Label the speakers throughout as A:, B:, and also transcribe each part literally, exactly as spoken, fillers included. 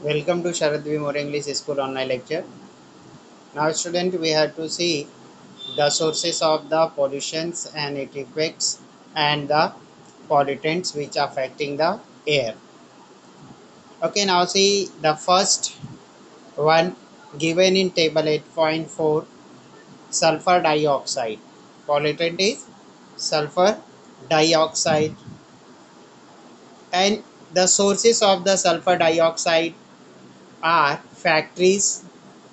A: Welcome to Sharad V. More English School online lecture. Now, student, we have to see the sources of the pollutions and its effects and the pollutants which are affecting the air. Okay, now see the first one given in table eight point four, sulfur dioxide. Pollutant is sulfur dioxide, and the sources of the sulfur dioxide are factories.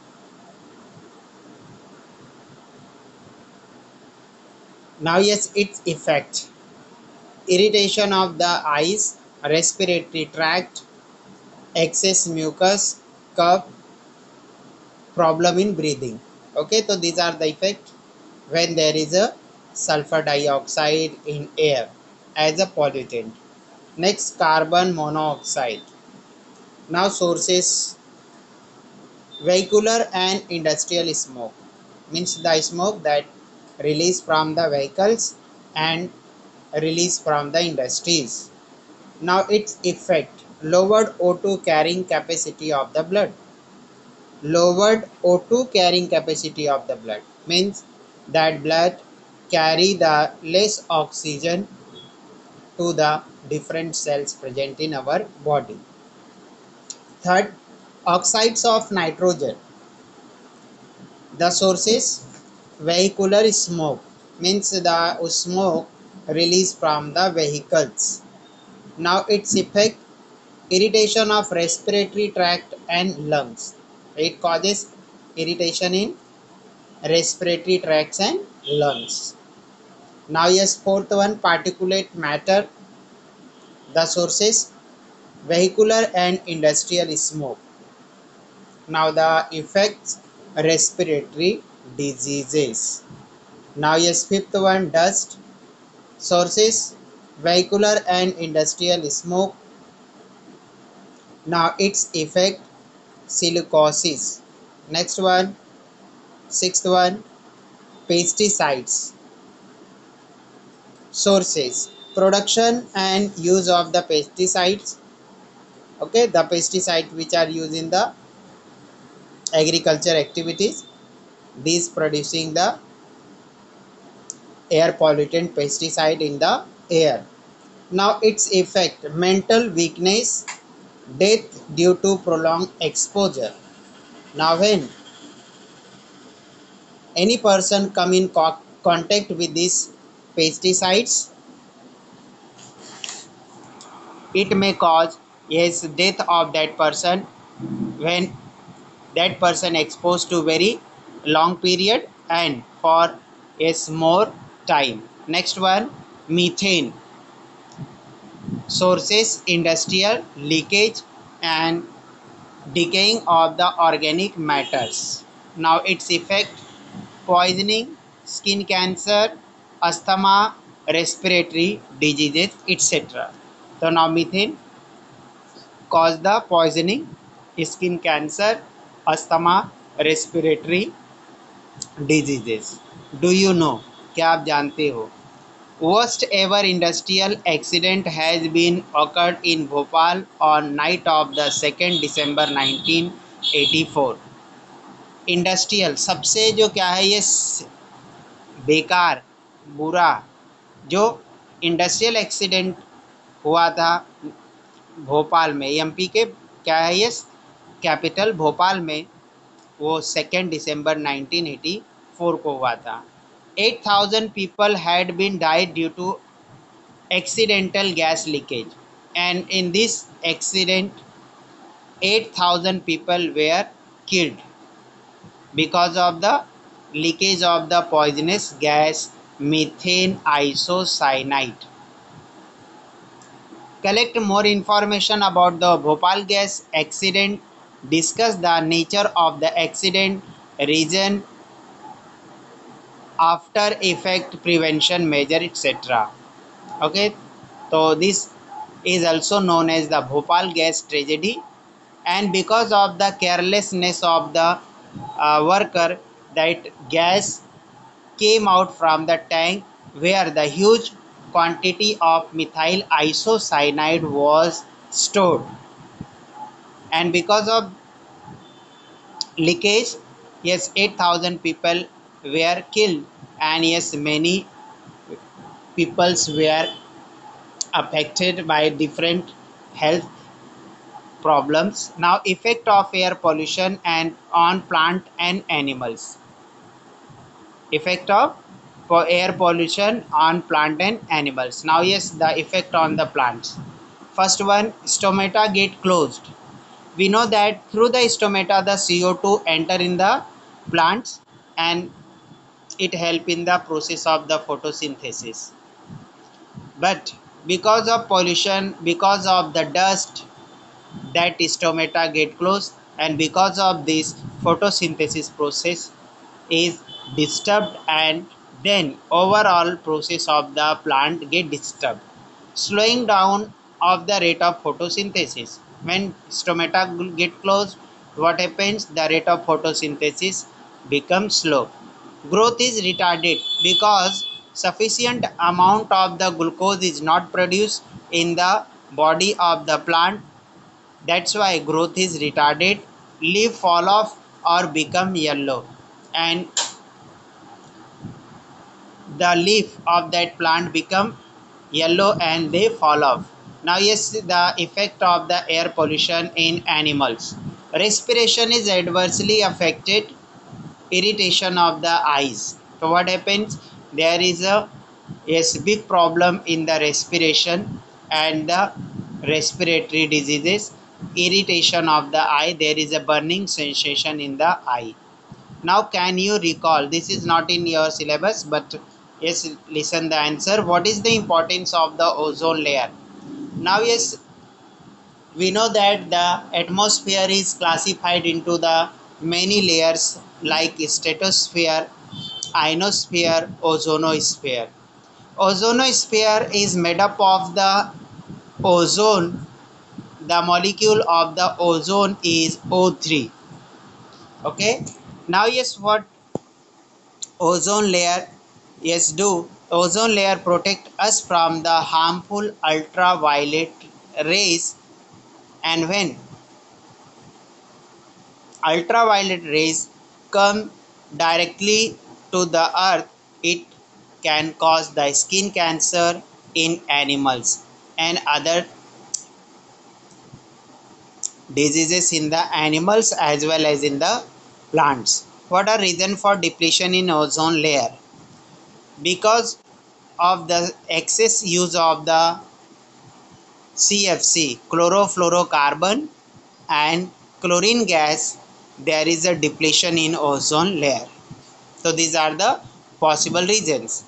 A: Now, yes, its effect: irritation of the eyes, respiratory tract, excess mucus, cough, problem in breathing. Okay, so these are the effects when there is a sulfur dioxide in air as a pollutant. Next, carbon monoxide. Now, sources: vehicular and industrial smoke, means the smoke that release from the vehicles and release from the industries. Now its effect: lowered O two carrying capacity of the blood. Lowered O two carrying capacity of the blood means that blood carry the less oxygen to the different cells present in our body. Third, oxides of nitrogen. The sources: vehicular smoke, means the smoke released from the vehicles. Now its effect: irritation of respiratory tract and lungs. It causes irritation in respiratory tracts and lungs. Now, yes, fourth one, particulate matter. The sources: vehicular and industrial smoke. Now the effects: respiratory diseases. Now, yes, fifth one, dust. Sources: vehicular and industrial smoke. Now its effect: silicosis. Next one, sixth one, pesticides. Sources: production and use of the pesticides. Okay, the pesticides which are used in the agriculture activities, these producing the air pollutant pesticide in the air. Now its effect: mental weakness, death due to prolonged exposure. Now when any person come in co contact with these pesticides, it may cause, yes, death of that person when that person exposed to very long period and for yes more time. Next one, methane. Sources: industrial leakage and decaying of the organic matters. Now its effect: poisoning, skin cancer, asthma, respiratory diseases, et cetera. So now methane cause the poisoning, skin cancer, asthma, respiratory diseases. Do you know? क्या आप जानते हो? Worst ever industrial accident has been occurred in Bhopal on night of the second December nineteen eighty-four. Industrial सबसे जो क्या है ये बेकार बुरा जो इंडस्ट्रियल एक्सीडेंट हुआ था भोपाल में, एमपी के क्या है ये कैपिटल भोपाल में, वो second December nineteen eighty four को हुआ था. Eight thousand people had been died due to accidental gas leakage, and in this accident eight thousand people were killed because of the leakage of the poisonous gas methane isocyanate. Collect more information about the Bhopal gas accident, discuss the nature of the accident, reason, after effect, prevention measure, et cetera. Okay, so this is also known as the Bhopal gas tragedy, and because of the carelessness of the uh, worker, that gas came out from the tank where the huge quantity of methyl isocyanide was stored. And because of leakage, yes, eight thousand people were killed, and yes, many peoples were affected by different health problems. Now, effect of air pollution and on plant and animals. Effect of for air pollution on plant and animals. Now, yes, the effect on the plants. First one, stomata get closed. We know that through the stomata the C O two enter in the plants, and it help in the process of the photosynthesis. But because of pollution, because of the dust, that stomata get closed, and because of this photosynthesis process is disturbed, and then overall process of the plant get disturbed, slowing down of the rate of photosynthesis. When stomata get closed, what happens? The rate of photosynthesis becomes slow. Growth is retarded because sufficient amount of the glucose is not produced in the body of the plant. That's why growth is retarded. Leaf fall off or become yellow, and the leaf of that plant become yellow and they fall off. Now, yes, the effect of the air pollution in animals. Respiration is adversely affected. Irritation of the eyes. So what happens? There is a yes big problem in the respiration and the respiratory diseases. Irritation of the eye. There is a burning sensation in the eye. Now, can you recall? This is not in your syllabus, but yes, listen the answer. What is the importance of the ozone layer? Now, yes, we know that the atmosphere is classified into the many layers like stratosphere, ionosphere, ozonosphere. Ozonosphere is made up of the ozone. The molecule of the ozone is O three. Okay. Now, yes, what ozone layer yes do? Ozone layer protect us from the harmful ultraviolet rays, and when ultraviolet rays come directly to the earth, it can cause the skin cancer in animals and other diseases in the animals as well as in the plants. What are reason for depletion in ozone layer? Because of the excess use of the C F C, chlorofluorocarbon, and chlorine gas, there is a depletion in ozone layer. So these are the possible reasons.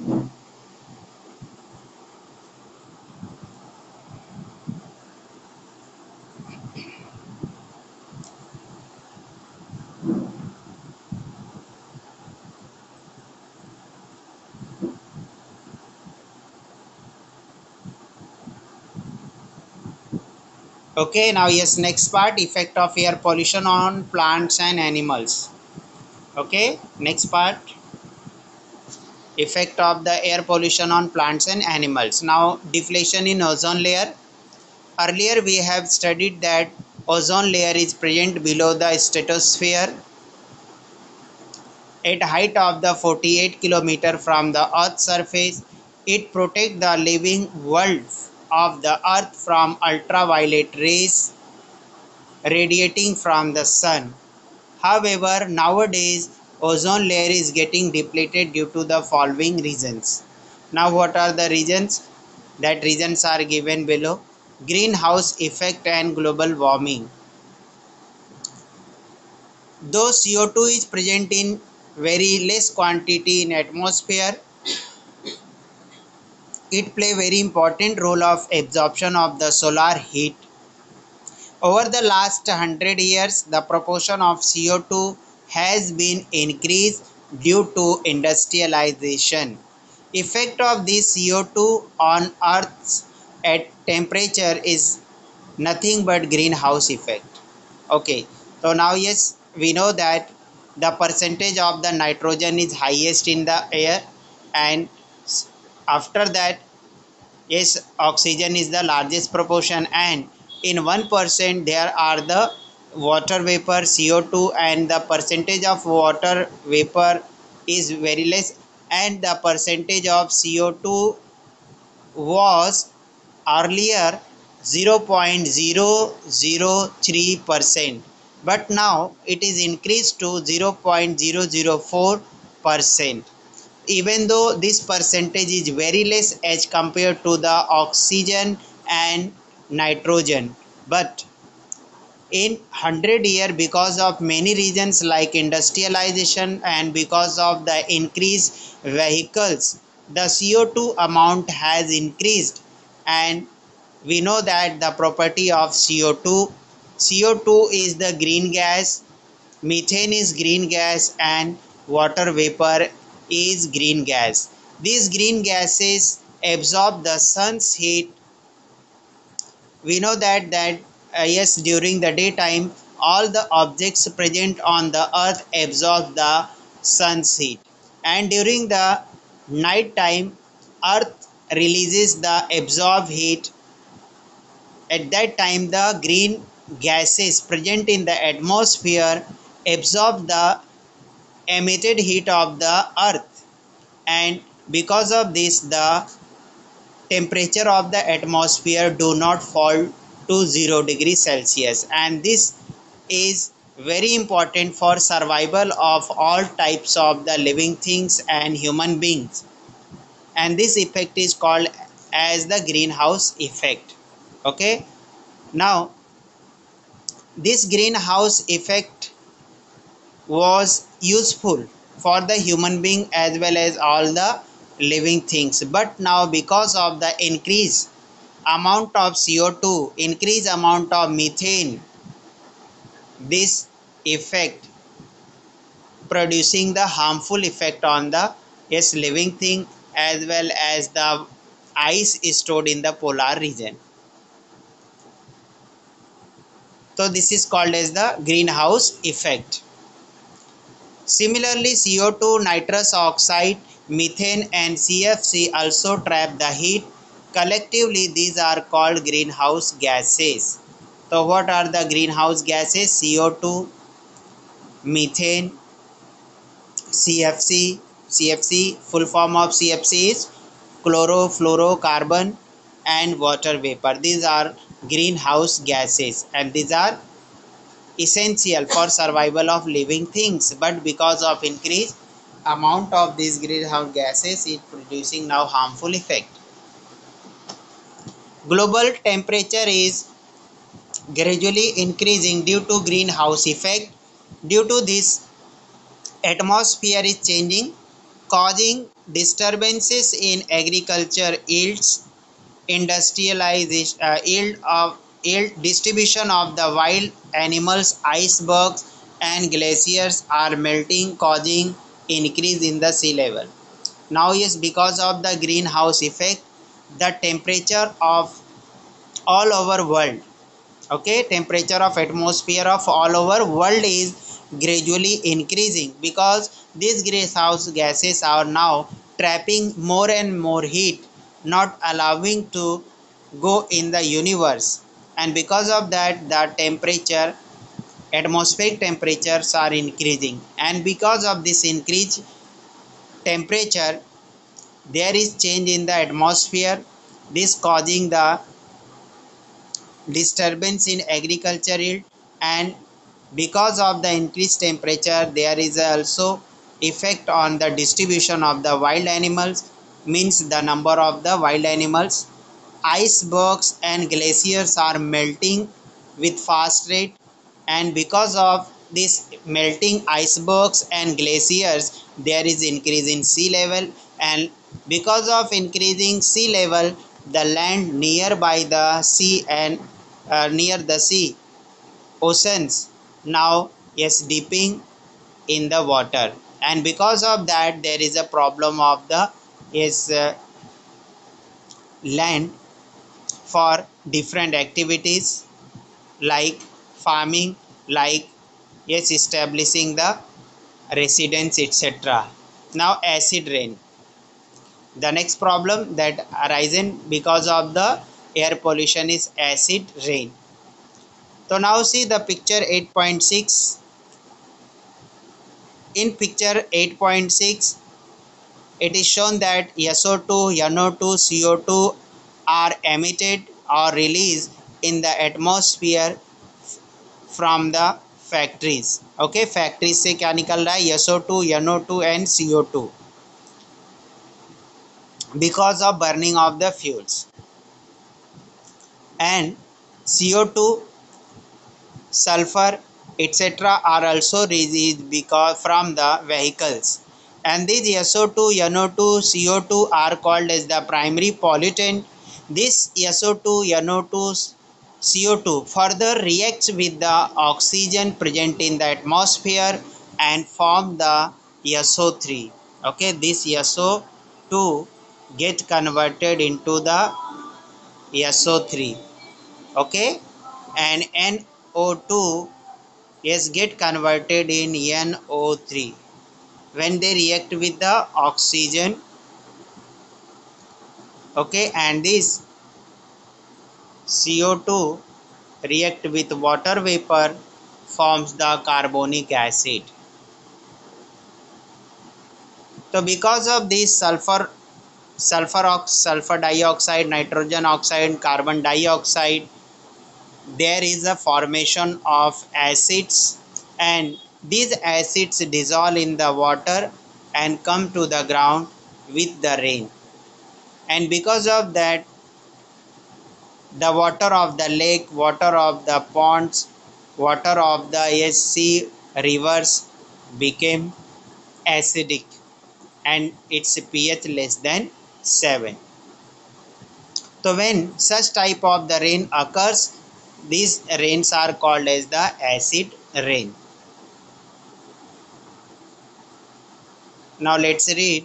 A: Okay, now yes, next part, effect of air pollution on plants and animals. Okay, next part, effect of the air pollution on plants and animals. Now, deflation in ozone layer. Earlier we have studied that ozone layer is present below the stratosphere at height of the forty-eight kilometer from the earth's surface. It protects the living world of the earth from ultraviolet rays radiating from the sun. However, nowadays ozone layer is getting depleted due to the following reasons. Now, what are the reasons? That reasons are given below. Greenhouse effect and global warming. Though C O two is present in very less quantity in atmosphere, it play very important role of absorption of the solar heat. Over the last one hundred years, the proportion of C O two has been increased due to industrialization. Effect of this C O two on Earth's at temperature is nothing but greenhouse effect. Okay, so now yes, we know that the percentage of the nitrogen is highest in the air, and after that, yes, oxygen is the largest proportion, and in one percent there are the water vapor C O two, and the percentage of water vapor is very less, and the percentage of C O two was earlier zero point zero zero three percent, but now it is increased to zero point zero zero four percent. Even though this percentage is very less as compared to the oxygen and nitrogen, but in one hundred year, because of many reasons like industrialization and because of the increased vehicles, the C O two amount has increased. And we know that the property of C O two, C O two is the green gas, methane is green gas, and water vapor is green gas. These green gases absorb the sun's heat. We know that that uh, yes, during the daytime all the objects present on the earth absorb the sun's heat, and during the night time earth releases the absorbed heat. At that time the green gases present in the atmosphere absorb the emitted heat of the earth, and because of this the temperature of the atmosphere do not fall to zero degree Celsius, and this is very important for survival of all types of the living things and human beings, and this effect is called as the greenhouse effect. Okay, now this greenhouse effect was useful for the human being as well as all the living things, but now because of the increase amount of C O two, increase amount of methane, this effect producing the harmful effect on the yes living thing as well as the ice stored in the polar region. So this is called as the greenhouse effect. Similarly, C O two, nitrous oxide, methane and C F C also trap the heat. Collectively, these are called greenhouse gases. So what are the greenhouse gases? C O two, methane, C F C. C F C, full form of C F C is chlorofluorocarbon, and water vapor. These are greenhouse gases, and these are essential for survival of living things, but because of increased amount of these greenhouse gases it producing now harmful effect. Global temperature is gradually increasing due to greenhouse effect. Due to this, atmosphere is changing, causing disturbances in agriculture yields, industrialization, uh, yield of yield distribution of the wild animals, icebergs and glaciers are melting, causing increase in the sea level. Now yes, because of the greenhouse effect, the temperature of all over world, okay, temperature of atmosphere of all over world is gradually increasing, because these greenhouse gases are now trapping more and more heat, not allowing to go in the universe, and because of that the temperature, atmospheric temperatures are increasing, and because of this increased temperature there is change in the atmosphere, this causing the disturbance in agriculture yield, and because of the increased temperature there is also effect on the distribution of the wild animals, means the number of the wild animals. Icebergs and glaciers are melting with fast rate, and because of this melting icebergs and glaciers there is increase in sea level, and because of increasing sea level the land nearby the sea and uh, near the sea oceans now is dipping in the water, and because of that there is a problem of the is uh, land for different activities like farming, like yes establishing the residence etc. Now acid rain, the next problem that arisen because of the air pollution is acid rain. So now see the picture eight point six. In picture eight point six, it is shown that S O two, N O two, C O two are emitted or released in the atmosphere from the factories. Okay, factories से क्या निकल रहा है? S O two, N O two and C O two because of burning of the fuels. And C O two, sulfur, et cetera are also released because from the vehicles. And these S O two, N O two, C O two are called as the primary pollutant. This S O two, N O two, C O two further reacts with the oxygen present in the atmosphere and form the S O three. Okay, this S O two get converted into the S O three. Okay, and N O two is get converted in N O three when they react with the oxygen. Okay, and this C O two react with water vapor forms the carbonic acid. So because of this sulfur sulfur ox sulfur dioxide, nitrogen oxide, carbon dioxide, there is a formation of acids, and these acids dissolve in the water and come to the ground with the rain. And because of that, the water of the lake, water of the ponds, water of the sea rivers became acidic and its pH less than seven. So when such type of the rain occurs, these rains are called as the acid rain. Now let's read.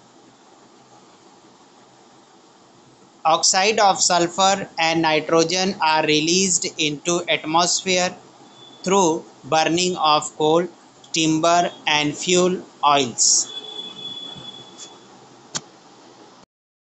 A: Oxide of sulfur and nitrogen are released into atmosphere through burning of coal, timber and fuel oils.